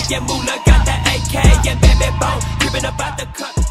Yeah, Moolah got that AK, yeah, baby bone, creeping up out the cut.